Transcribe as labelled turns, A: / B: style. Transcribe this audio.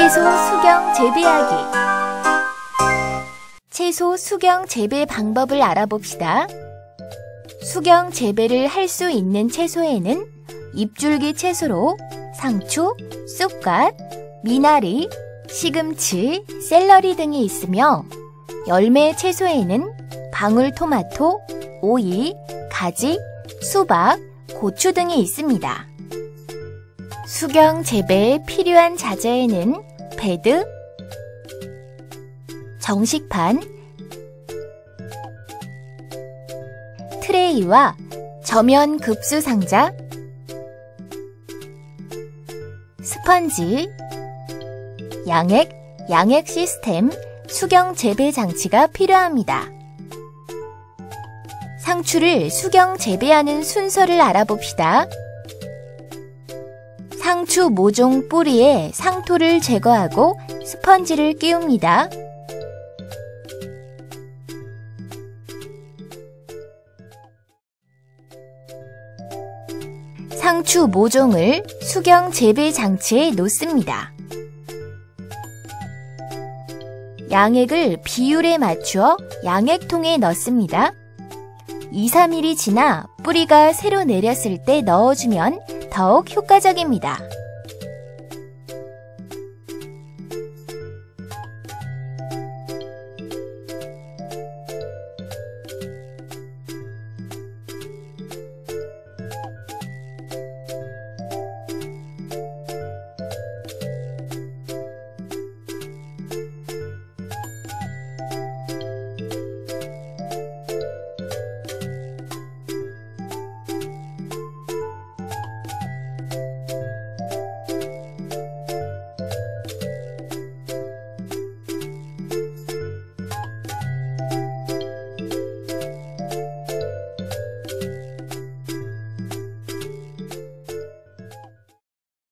A: 채소 수경 재배하기. 채소 수경 재배 방법을 알아봅시다. 수경 재배를 할 수 있는 채소에는 잎줄기 채소로 상추, 쑥갓, 미나리, 시금치, 샐러리 등이 있으며 열매 채소에는 방울토마토, 오이, 가지, 수박, 고추 등이 있습니다. 수경 재배에 필요한 자재에는 베드, 정식판, 트레이와 저면 급수 상자, 스펀지, 양액 시스템, 수경 재배 장치가 필요합니다. 상추를 수경 재배하는 순서를 알아봅시다. 상추 모종 뿌리에 상토를 제거하고 스펀지를 끼웁니다. 상추 모종을 수경 재배 장치에 놓습니다. 양액을 비율에 맞추어 양액통에 넣습니다. 2-3일이 지나 뿌리가 새로 내렸을 때 넣어주면 더욱 효과적입니다.